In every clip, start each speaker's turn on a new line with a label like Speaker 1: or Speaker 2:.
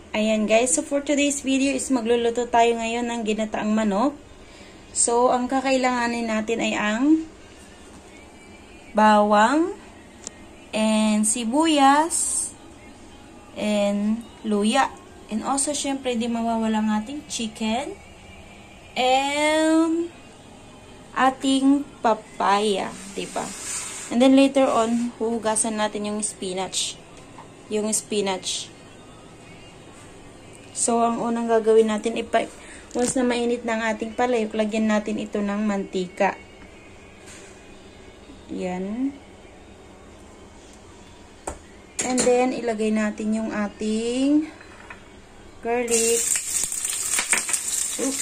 Speaker 1: Ayan guys, so for today's video is magluluto tayo ngayon ng ginataang manok. So, ang kakailanganin natin ay ang bawang, and sibuyas, and luya. And also, syempre, di mawawala ang ating chicken, and ating papaya, diba? And then later on, huhugasan natin yung spinach. So, ang unang gagawin natin, once na mainit na ang ating palayok, lagyan natin ito ng mantika. Yan. And then, ilagay natin yung ating garlic. Oops.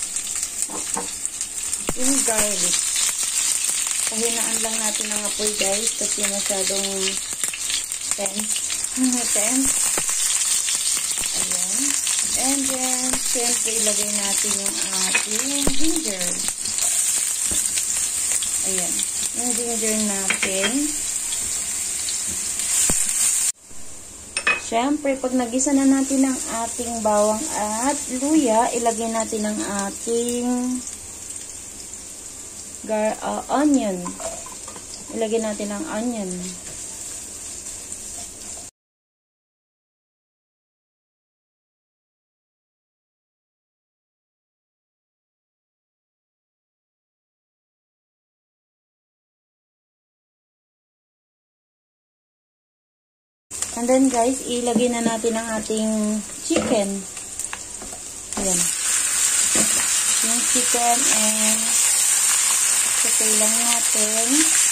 Speaker 1: Yung garlic. Pahinaan lang natin ang apoy guys, kasi masyadong tense. Ayan. And then, siyempre, ilagay natin yung ating ginger. Ayan. Yung ginger natin. Siyempre, pag nagisa na natin ang ating bawang at luya, ilagay natin ang ating onion. Ilagay natin ang onion. And then guys, ilagay na natin ang ating chicken. Ayan. Yung chicken and satay lang natin.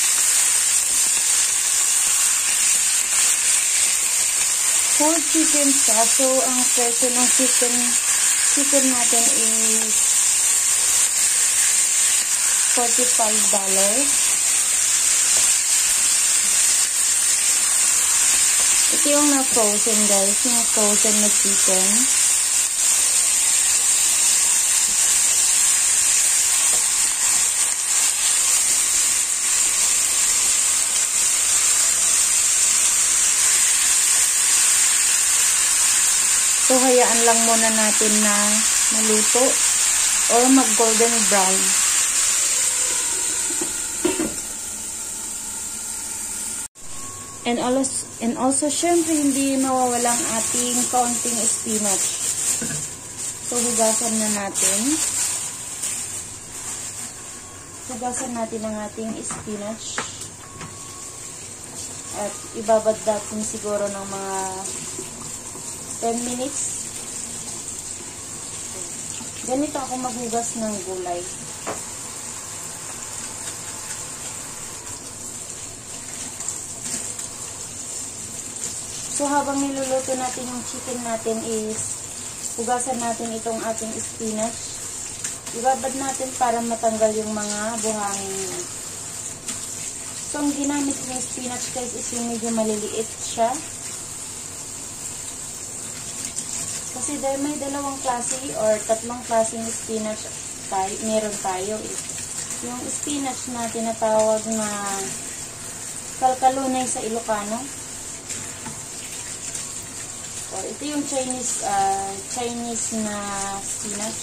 Speaker 1: Whole chicken siya. So, ang presyo ng chicken natin is $45. Ito yung na-frozen guys, yung frozen na chicken. So, hayaan lang muna natin na maluto or mag-golden brown. And also, syempre, hindi mawawalang ating kaunting spinach. So, hugasan na natin. Hugasan natin ang ating spinach. At ibabad natin siguro ng mga 10 minutes. Ganito ako maghugas ng gulay. So, habang niluluto natin yung chicken natin is, hugasan natin itong ating spinach. Ibabad natin para matanggal yung mga buhangin. So, ang ginamit ng spinach guys is yung medyo maliliit siya. Kasi dahil may dalawang klase or tatlong klaseng spinach meron tayo. Yung spinach na tinatawag na kalkalunay sa Ilocano. Or ito yung Chinese na spinach.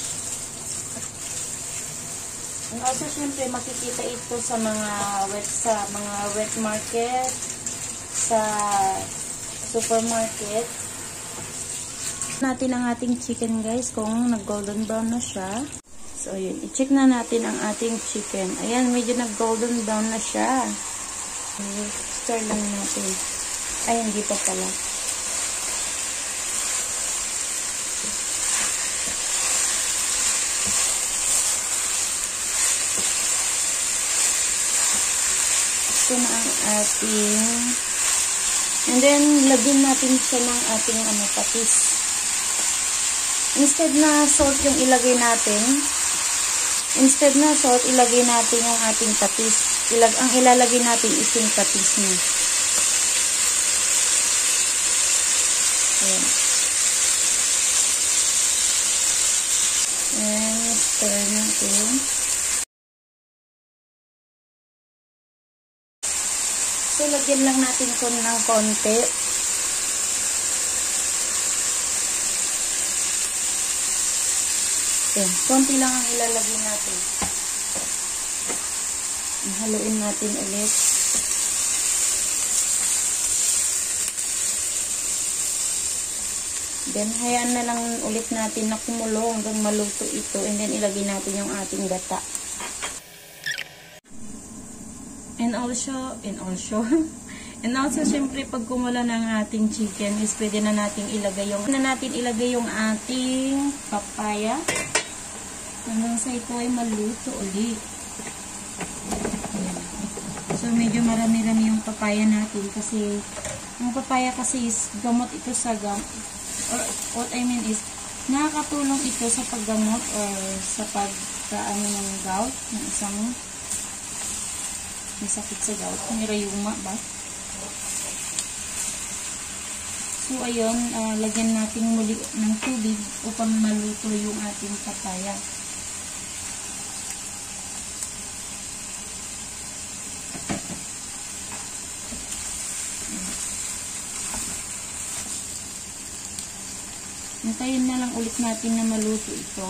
Speaker 1: And also, syempre, makikita ito sa mga wet market, sa supermarket. Natin ang ating chicken guys kung nag-golden brown na siya. So, yun. I-check na natin ang ating chicken. Ayan, medyo nag-golden brown na siya. Stir lang natin. Ay, hindi pa pala. Ito na ang ating, and then lagyan natin siya ng ating patis. Instead na salt yung ilagay natin, ilagay natin yung ating patis. Ang ilalagay natin is yung patis niya. Ayan. And stir natin. So, lagyan lang natin ito ng konti. Konti lang ang ilalagay natin. Haluin natin ulit. Then, hayaan na lang ulit natin na kumulo hanggang maluto ito. And then, ilagay natin yung ating gata. And also, syempre, pag kumulo ng ating chicken, is pwede na natin ilagay yung ating papaya. Hanggang sa ito ay maluto ulit. So, medyo marami-rami yung papaya natin kasi yung papaya kasi is gamot ito sa or what I mean is nakakatulong ito sa paggamot or sa pagkaano ng gout, ng isang may sakit sa gout, may rayuma ba? So, ayun, lagyan natin muli ng tubig upang maluto yung ating papaya. Hintayin na lang ulit natin na maluto ito.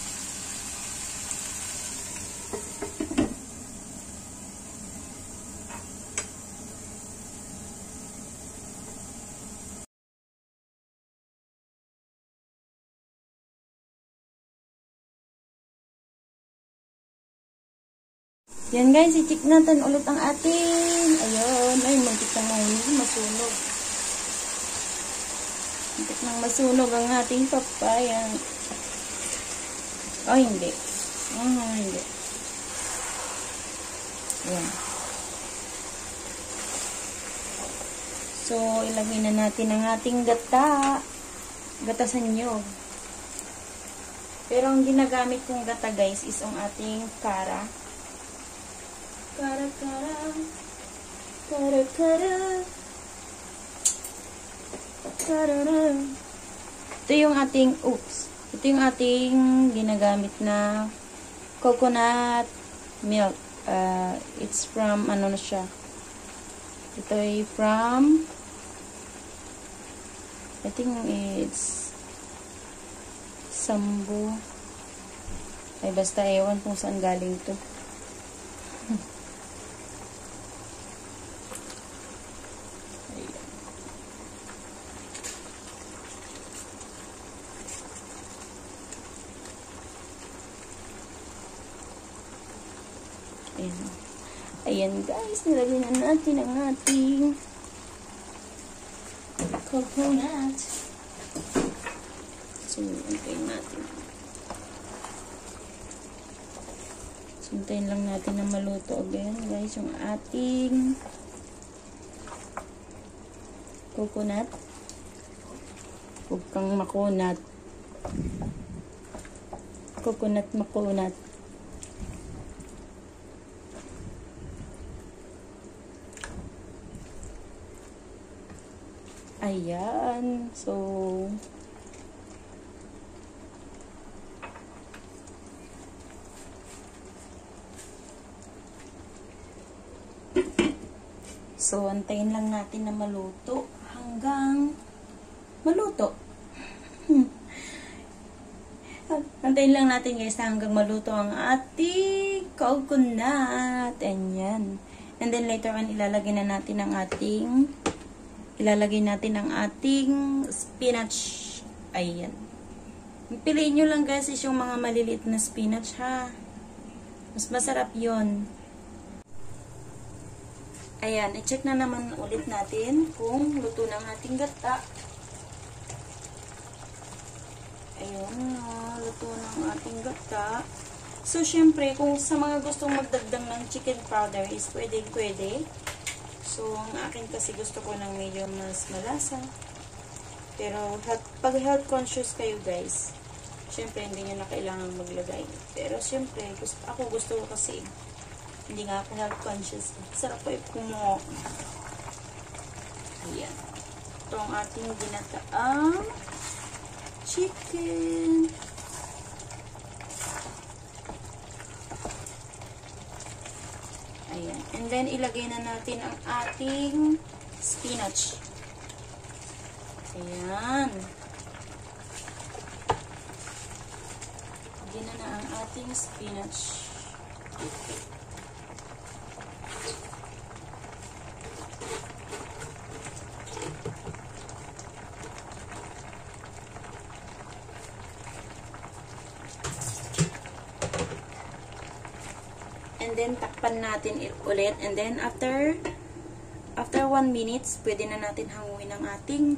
Speaker 1: Yan guys, i-check natin ulit ang ating. Ayun, ay muntik na masunog. Muntik nang masunog ang ating papaya. Oh, hindi. Hindi. Yan. So, ilagay na natin ang ating gata. Gata sa niyog. Pero ang ginagamit kong gata guys is ang ating kara. Kara. Ito yung ating ginagamit na coconut milk. It's from, ano na siya. Ito ay from, I think it's Sambo. Ay, basta ewan kung saan galing ito. Ayan guys, nilagay na natin ang ating coconut. So, hintayin natin. Hintayin lang natin na maluto again guys yung ating coconut. Huwag kang makunat. Coconut makunat. Ayan. So, antayin lang natin na maluto hanggang maluto. Antayin lang natin guys hanggang maluto ang ating coconut. Ayan. And then later on, ilalagay natin ang ating spinach. Ayan. Piliin nyo lang guys is yung mga maliliit na spinach ha. Mas masarap yon. Ayan. I-check na naman ulit natin kung luto ng ating gata. Ayan. Luto ng ating gata. So, syempre, kung sa mga gustong magdagdag ng chicken powder is pwede. So, ang akin kasi gusto ko ng medyo mas malasa. Pero, pag health conscious kayo guys, syempre, hindi nyo na kailangan maglagay. Pero, syempre, ako gusto ko kasi, hindi nga ako health conscious. Sarap ko kumuha. Ayan. Ito ang ating ginataang chicken. Ayan. And then, ilagay na natin ang ating spinach. Ayan. ating spinach. And then, takpan natin ulit. And then, after 1 minutes, pwede na natin hanguin ang ating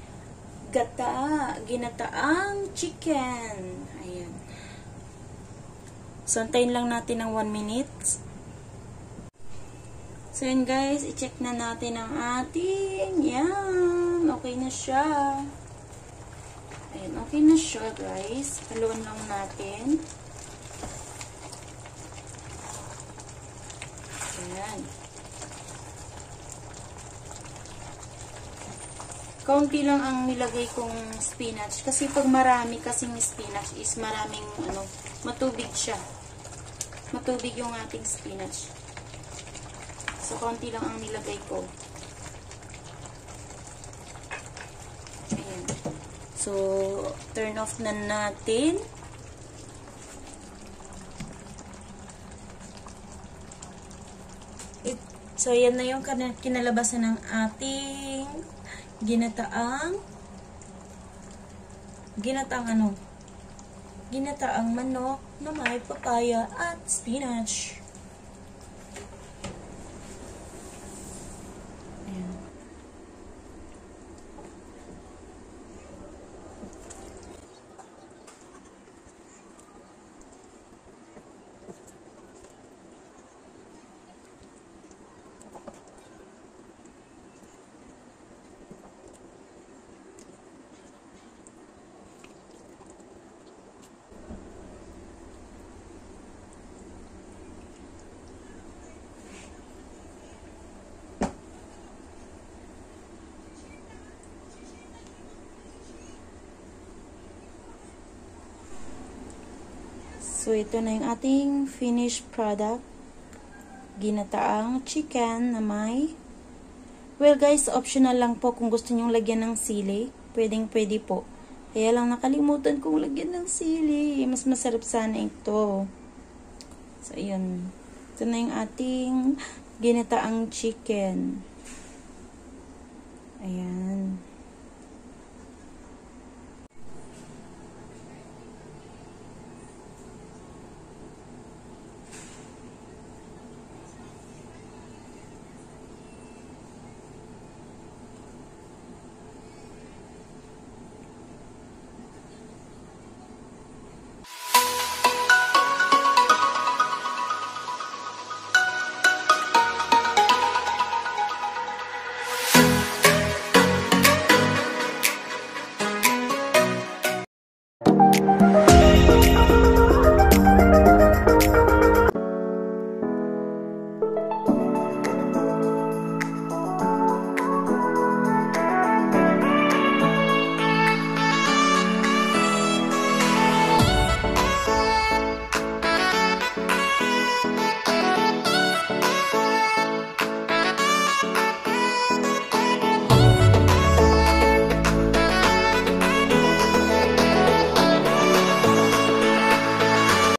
Speaker 1: ginataang chicken. Ayan. So, antayin lang natin ng 1 minute. So, yun guys, i-check na natin ang ating, yan, okay na siya. Ayan, okay na siya guys. Haluan lang natin. Ayan. Kaunti lang ang nilagay kong spinach. Kasi pag marami kasing spinach is maraming, matubig siya. Matubig yung ating spinach. So, kaunti lang ang nilagay ko. Ayan. So, turn off na natin. So, yan na yung kinalabasan ng ating ginataang manok na may papaya at spinach. Ayan. So, ito na yung ating finished product. Ginataang chicken na may... Well guys, optional lang po kung gusto nyong lagyan ng sili. Pwedeng-pwede po. Kaya lang nakalimutan kong lagyan ng sili. Mas masarap sana ito. So, ayun. Ito na yung ating ginataang chicken. Ayan.